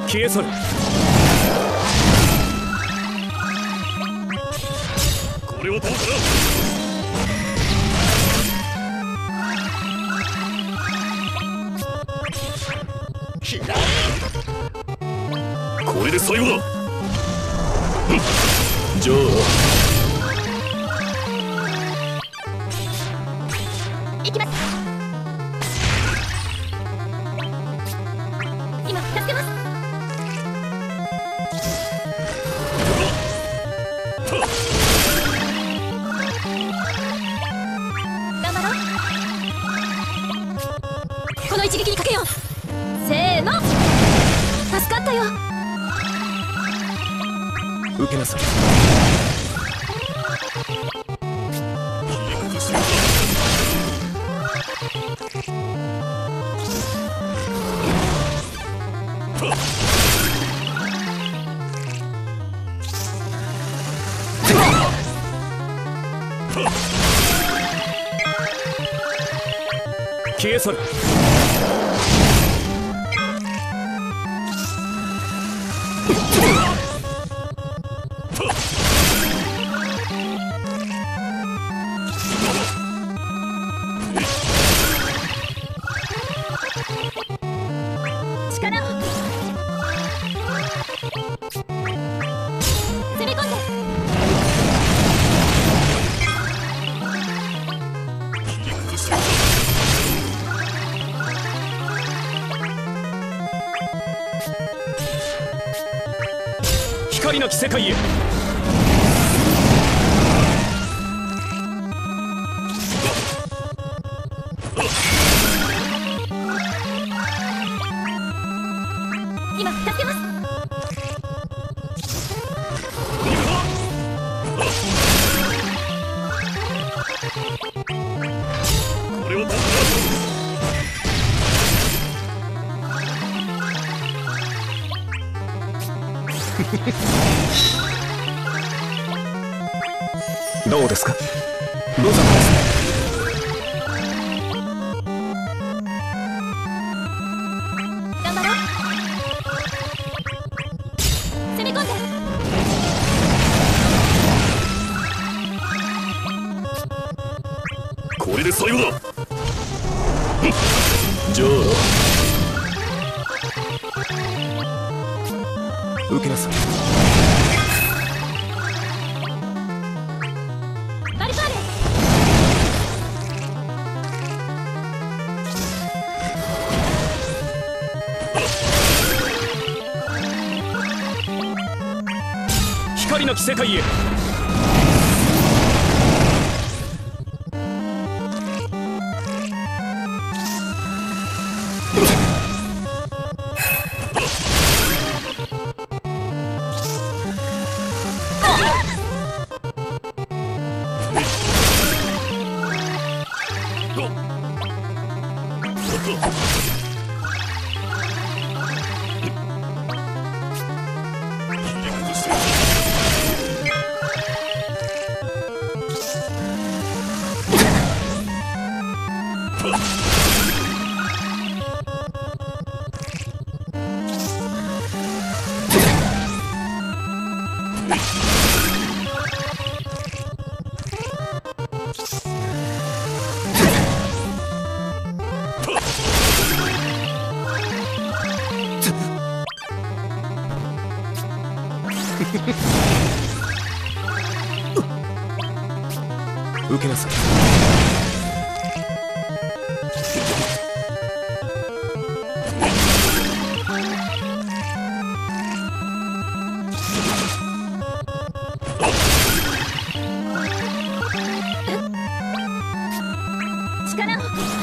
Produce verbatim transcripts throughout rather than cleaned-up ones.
消え去る。これはどうかな。これで最後だ。じゃあ行きます。今助けます。頑張ろう。この一撃にかけよう。せーの。助かったよ。 受けなさい。消え去る。 力を攻め込んで。 光なき世界へ。 今助けます。 これはどうだ。どうですか。ロザンです。 頑張ろう。攻め込んで。 これで最後だ。じゃあ受けなさい。 バルパーレ。 光なき世界へ。受けなさい。 力を。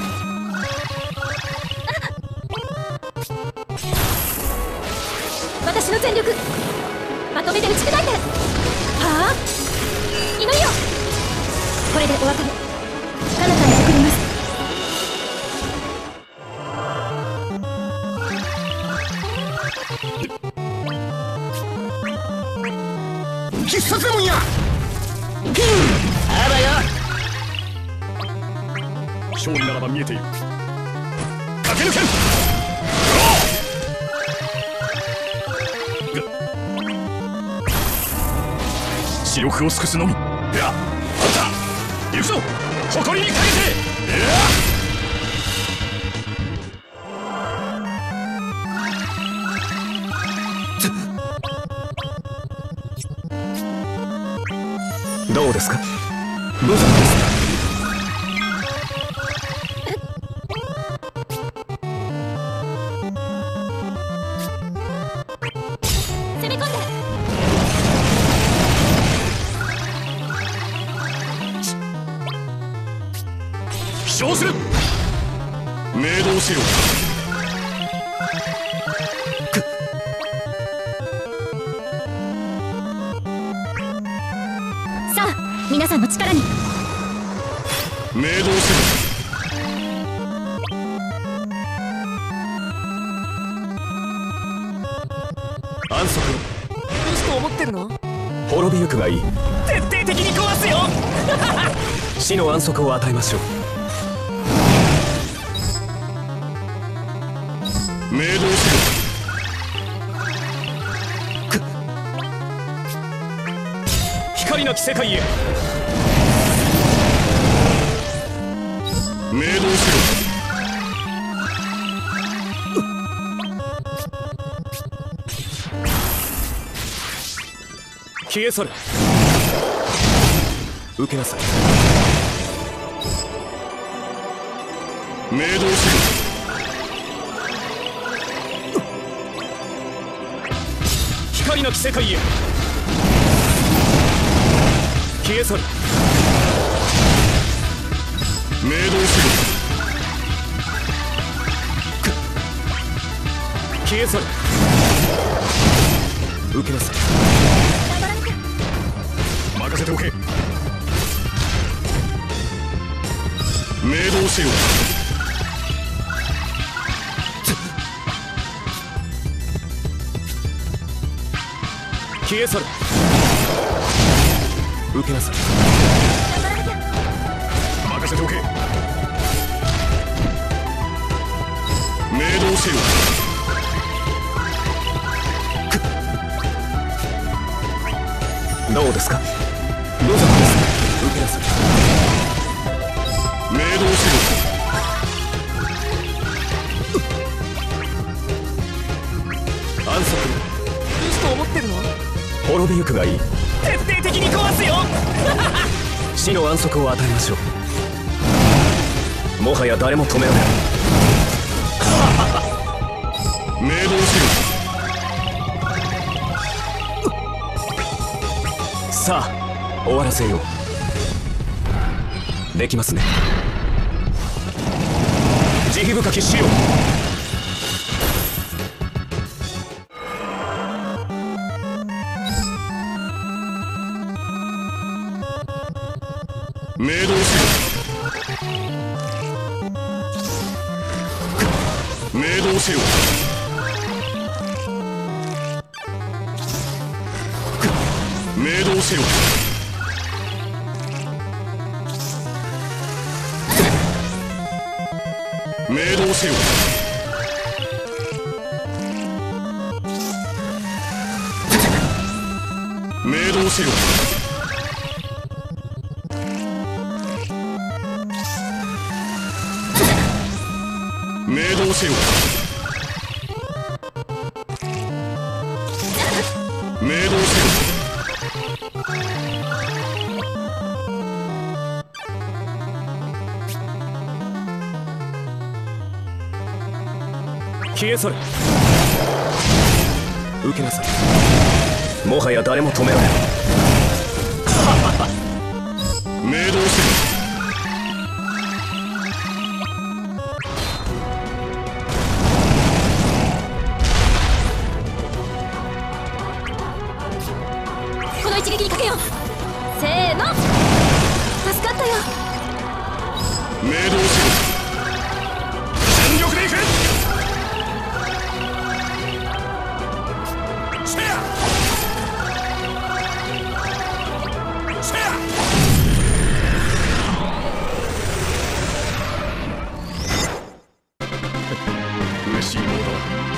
私の全力まとめて打ち砕いて。はあ、祈りよ。これでお別れ。彼方へ送ります。 必殺もんや。 あらや。勝利ならば見えている。駆け抜けん。 死力を尽くすのみ。いや、あんた行くぞ、誇りにかけて。いや、どうですか、無残です。 攻め込んで。 飛翔する。明動せよ。 さあ皆さんの力に。 明動せよ。安息。 ブーストを持ってるの？ 滅びゆくがいい。 徹底的に壊すよ。 死の安息を与えましょう。明動せよ。光なき世界へ。明動せよ。消え去れ。受けなさい。明動せよ。光なき世界へ。消え去れ。明動せよ。消え去れ。受けなさい。任せておけ。明動せよ。消え去れ。受けなさい。任せておけ。明動せよ。どうですか、無残です。受けなさい。明動せよ。安息。 ブーストを持ってるの？ 滅びゆくがいい。 徹底的に壊すよ。 死の安息を与えましょう。もはや誰も止められない。明動せよ。さあ終わらせよう。できますね。慈悲深き死よ。明動せよ。明動せよ。明動せよ。明動せよ。明動せよ。明動せよ。明動せよ。消え去れ。受けなさい。もはや誰も止められない。明動せよ。 この一撃にかけよう。せーの。助かったよ。 明動せよ。全力でいく。せやせや。嬉しいものだ。